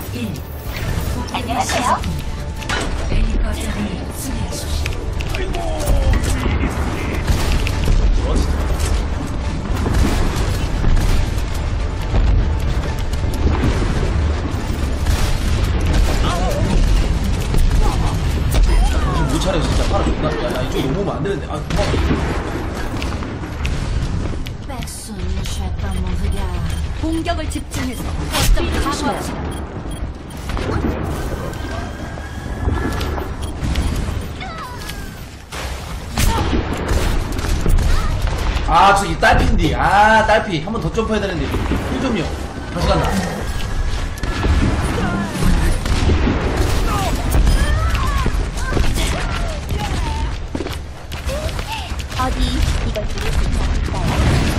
1. 안녕하세요. A 거점을 수비하십시오. 못 차려 진짜. 팔아 존나. 야 이쪽 넘어오면 안 되는데. 아 도망가. 공격을 집중해서 거점 강화하시오. 아 저기 딸피인데. 아 딸피 한 번 더 점프해야 되는데. 1점요. 다시 간다. 어디 이걸 들을 수 있을까요?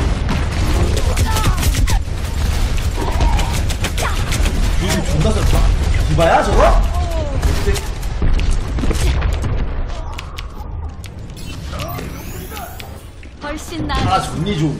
이거 존나 셀 디바야 저거? 훨씬 나. 아 존니 좀.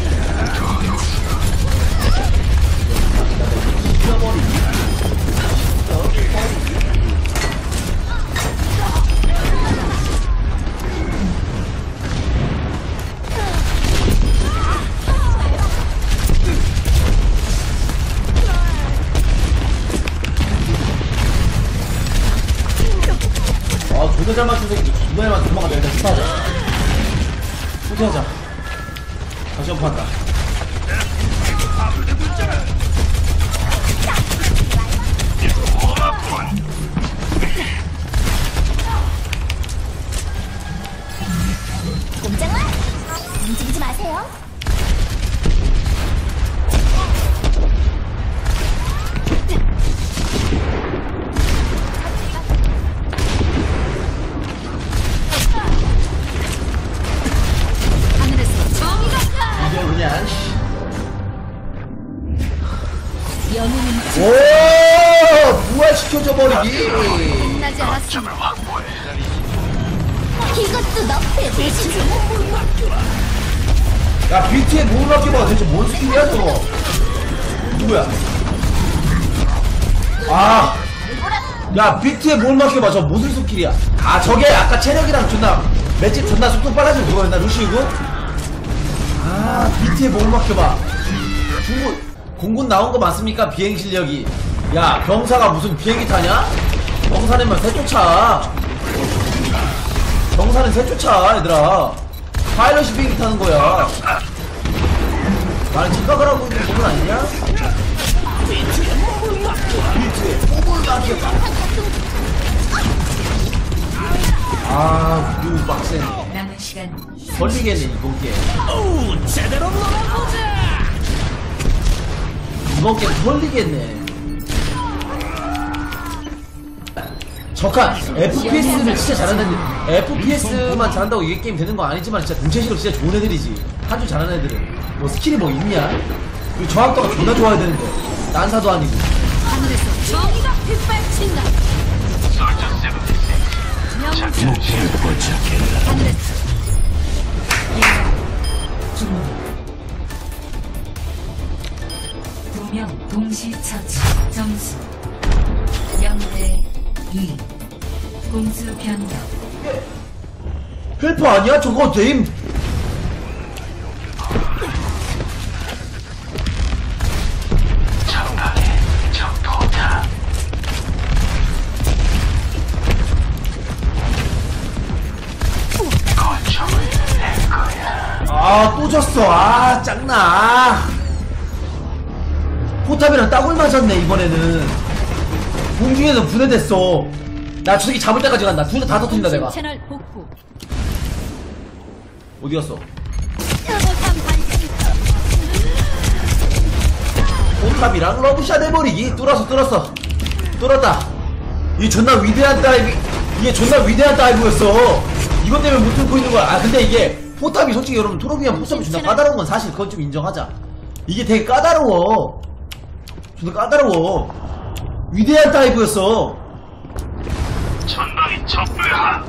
존나 잘 맞춘 새끼 이번에만 도망가자. 일단 스파하자. 포기하자. 다시 점프한다. 꼼짝마! 움직이지 마세요. 이게 그냥 영웅은 오 부활시켜줘 버리기. 끝나지 않았습니다. 이것도 너프의 대신이지. 야 비트에 뭘 맡겨봐. 대체 뭔 스킬이야 저거. 누구야? 아 야 비트에 뭘 맡겨봐. 저 무슨 스킬이야. 아 저게 아까 체력이랑 존나 맷집 존나 속도 빨라진 그거였나 루시우고? 아 비트에 뭘 맡겨봐. 공군 나온 거 맞습니까? 비행 실력이. 야 병사가 무슨 비행기 타냐? 병사는 새쫓 차. 병사는 새쫓 차 얘들아. 파일럿이 비행기 타는 거야. 나는 착각을 하고 있는 부분 아니냐? 비트에 몸을 맡겨봐. 아 이거 빡센. 남은 시간 걸리겠네 이번 게임. 오, 제대로 놀아보자. 이번 게임 걸리겠네. 적한 FPS를 진짜 잘하는 애들. FPS만 잘한다고 이게 게임 되는 거 아니지만 진짜 동체시력 진짜 좋은 애들이지. 한 줄 잘하는 애들은 뭐 스킬이 뭐 있냐? 그리고 저항도가 존나 좋아야 되는데 난사도 아니고. 하늘에서 정의가 빗발친다. 목표를 포착했다. 하늘에서 두 명 동시 처치. 점수 0대 2. 공수 변경. 헬퍼 아니야? 저거 데임. 아, 또 졌어. 아, 짱나. 포탑이랑 따굴 맞았네, 이번에는. 공중에서 분해됐어. 나 저 새끼 잡을 때까지 간다. 둘 다 터뜨린다, 내가. 채널 복구. 어디 갔어? 포탑이랑 러브샷 해버리기. 뚫었어. 뚫었다. 이게 존나 위대한 다이브. 이게 존나 위대한 다이브였어. 이것 때문에 못 뚫고 있는 거야. 아, 근데 이게 포탑이 솔직히 여러분 토로비안 포탑이 존나 까다로운 건 사실 그건 좀 인정하자. 이게 되게 까다로워. 존나 까다로워. 위대한 다이브였어. 전방이 적배하.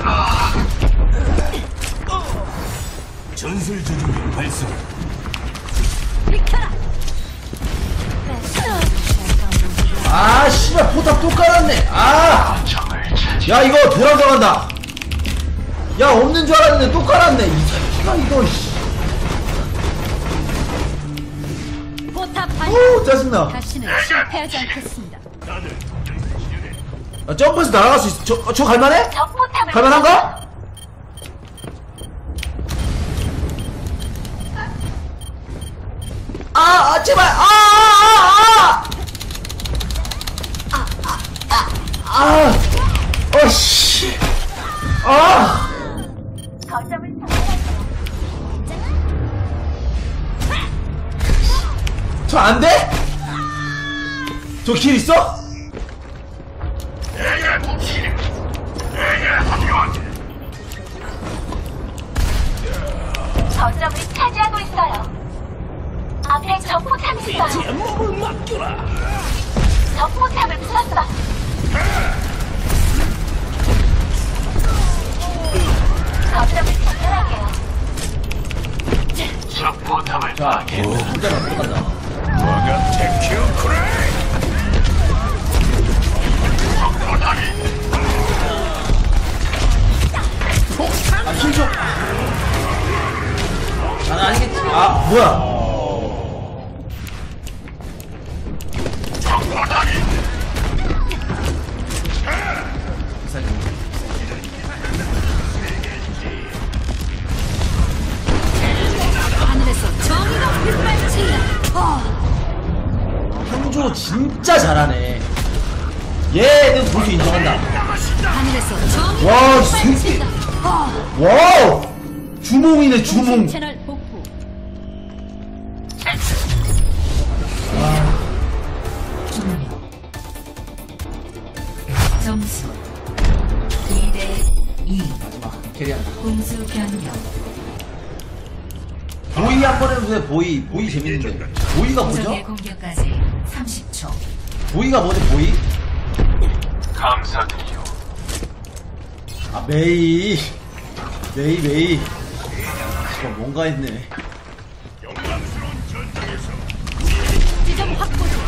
전술 조종기 발사. 비켜라. 아씨. 포탑 또 깔았네. 아! 야, 이거 돌아서 간다. 야, 없는 줄 알았는데 또 깔았네. 이 새끼가 이거, 씨. 포탑 오, 발견. 짜증나. 다시는 실패하지 않겠습니다. 야, 점프해서 날아갈 수 있어. 저 갈만해? 갈만한가? 제발! 어씨! 저 안 돼? 저 길 있어? 거점을 차지하고 있어요. 앞에 적포탑이 있어요. 제 몸을 맡겨라. 적포탑을 부쉈어. 거점을 전달할게요. 자, 혼자가 못 간다. 와가 테큐 쿠레이. 힐 좀. 난 아니겠지. 뭐야. 하늘에서 정의가 빗발친다. 형조 진짜 잘하네. 얘는 고수 인정한다. 하늘에서 정의가 와, 이 새끼. 빗발친다. 와우! 주몽이네, 주몽. 채널 복구. 점수 2대2. 마지막 캐리한다. 공수 변경. 보이 한번 해보세요. 보이 재밌는데. 보이가 뭐죠? 적의 공격까지 30초. 보이가 뭐죠? 보이? 감사드리요. 메이. 이거 뭔가 했네. 지점 확보 중.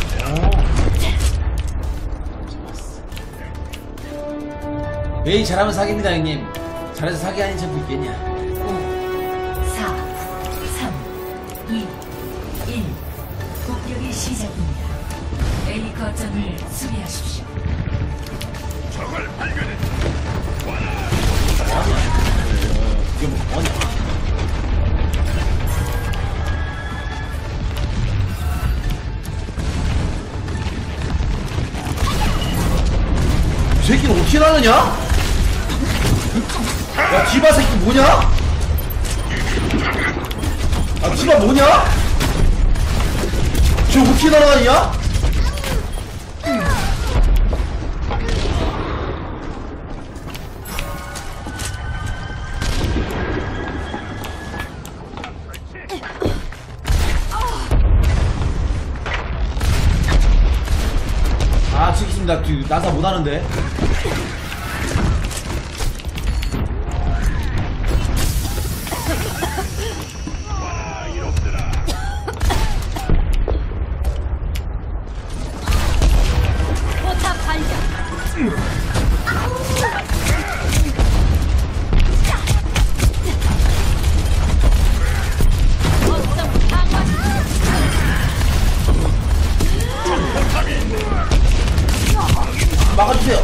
메이 잘하면 사기입니다, 형님. 잘해서 사기 아닌 척도 있겠냐. 5, 4, 3, 2, 1. 공격이 시작됩니다. A 거점을 수비하십시오. 이게 뭐냐. 이 새끼는 어떻게 나느냐? 야, 디바 새끼 뭐냐? 디바 뭐냐? 저 어떻게 날아다니냐? 나 나사 못하는데. 포탑 발견. 거점 강화. 막아주세요.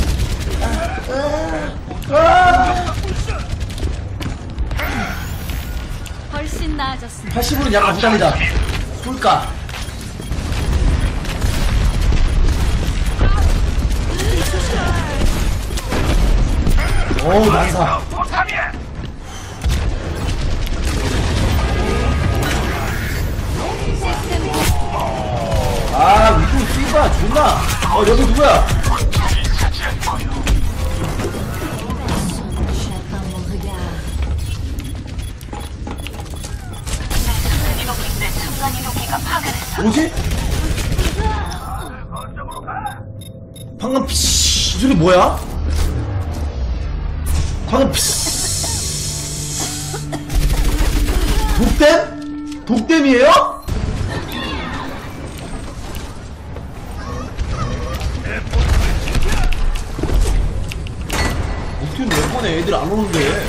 훨씬 나아졌습니다. 80으로는 약간 부담이다. 쏠까? 오, 난사. 위도 씨바 존나. 여기 누구야? 뭐지? 방금 이 소리 뭐야? 방금 독댐? 독댐이에요? 큐는 몇 번에 애들 안 오는데.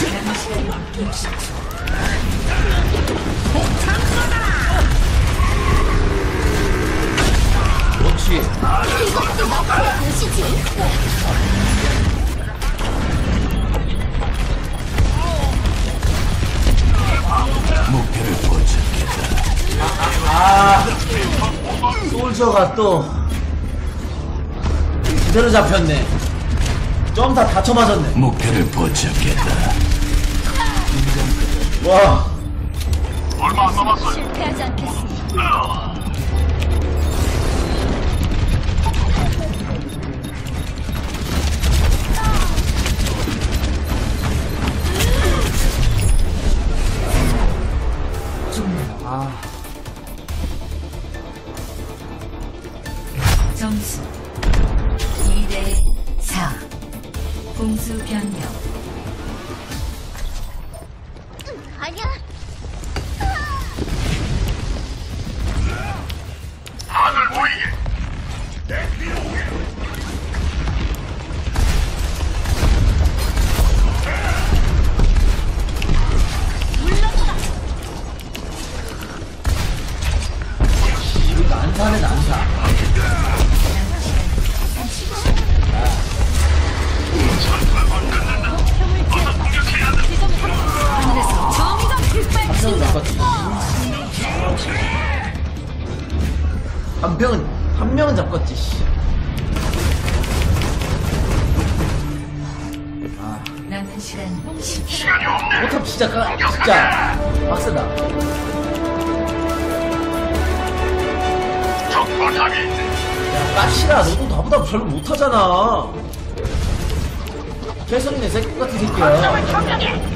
그렇지. 이것도 너프의 도시지. 목표를 포착했다. 아, 솔저가 또 제대로 잡혔네. 점 다 다쳐 맞았네. 목표를 포착했다. 와, 실패하지 않겠습니다. 아, 점수 2대 4. 공수 변경. 아니야. 이거 안타네 안타. 하늘에서 정의가 빛발친다. 한 명은 잡겠지. 씨. 남은 시간 10초. 포탑 진짜 빡세다. 야, 까시라, 너도 나보다 별로 못하잖아. 개성이네, 새끼 같은 새끼야.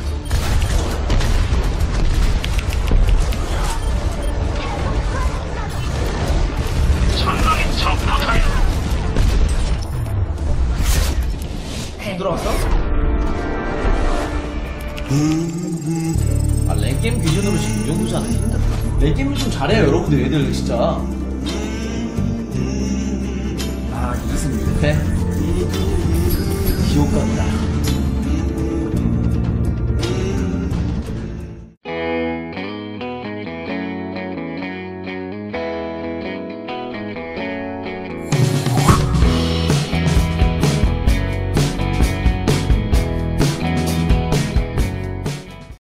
들어왔어? 아, 랭게임 기준으로 지금 이 정도잖아. 힘들어. 랭게임을 좀 잘해요, 여러분들. 애들 진짜. 아, 2승 6패. 지옥 같다.